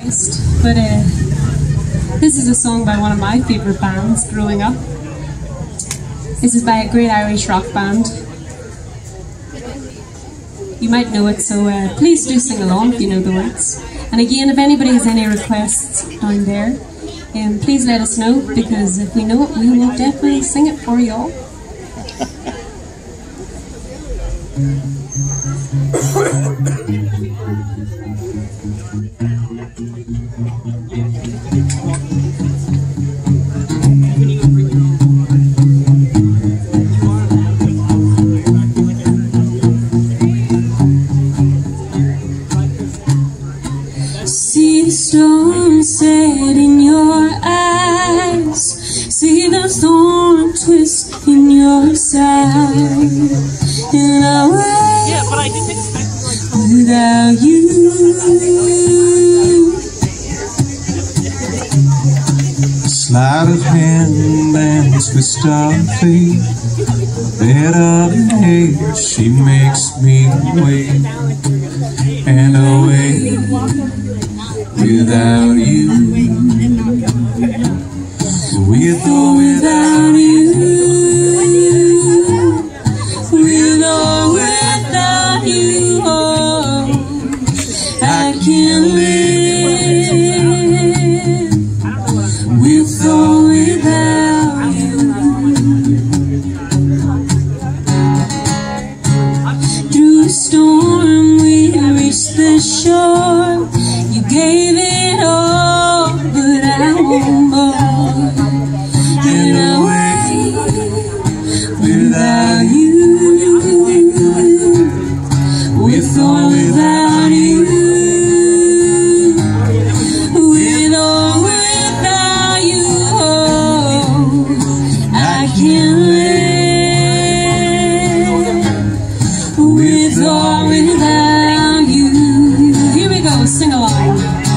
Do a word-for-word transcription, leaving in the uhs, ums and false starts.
next, but uh, this is a song by one of my favourite bands growing up. This is by a great Irish rock band. You might know it, so uh, please do sing along if you know the words. And again, if anybody has any requests down there, um, please let us know, because if we know it, we will definitely sing it for you all. See the storm set in your eyes, see the thorn twist in your side, and I wait yeah, but I didn't expect like without you. Sleight of hand and twist of fate, bed of hate, she makes me wait and away without you. With or without you, with or without you, oh, I can live. With or without you. Through a storm we reached the shore. You gave it all, but I want more. And I wait without you. With or without you. With or without you, oh, I can live. With or without you. Here we go, sing along.